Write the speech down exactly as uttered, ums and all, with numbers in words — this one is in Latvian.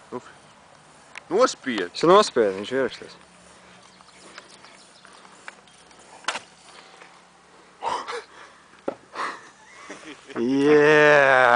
Nu, nospied. Viņš ir nospied, viņš ir ierakstīs. Yeah!